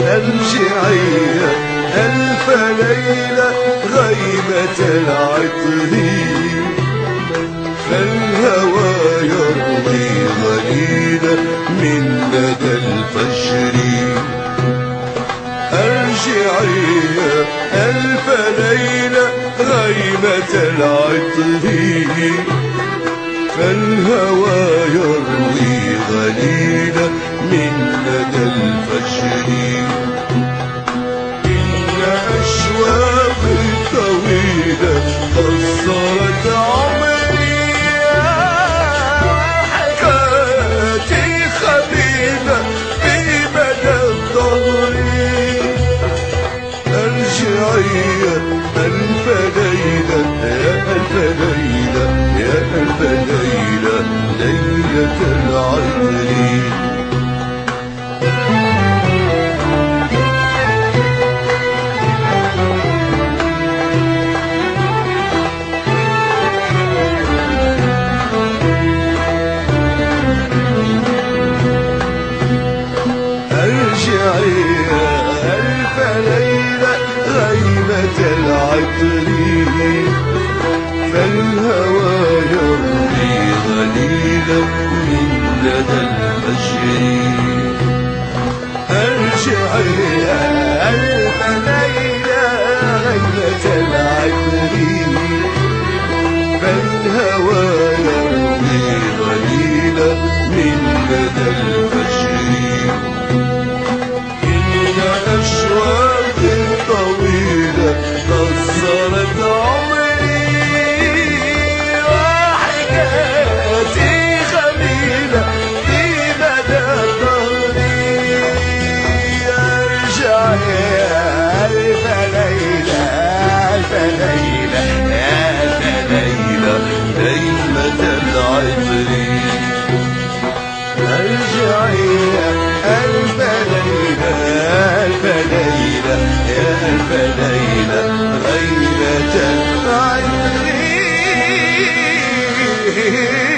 ارجعي يا ألف ليلة غيمة العطر، فالهوى يروي غليلا من ندى الفجر. ارجعي يا ألف ليلة غيمة العطر، فالهوى يروي غليلا من ندى الفجر. إن أشواقي طويلة قصرت عمري، حكايتي خبيثة في مدى الظهر. ارجعي يا ألف ليلة يا ألف ليلة يا ألف ليلة ليلة العطر. ارجعي يا ألف ليلة غيمة العطر، فالهوى يروي غليلا من ندى الفجر. ارجعي يا ألف ليلة غيمة العطر، فالهوى يروي غليلا من ندى الفجر. إن أشواقي طويلة قصرت عمري، وحكايتي خليلة في مدى ظهري. ارجعي يا ألف ليلة ألف ليلة يا ألف ليلة ليلة العطر. ارجعي يا ألف ليلة ألف ليلة يا ألف ليلة غيرة العطر.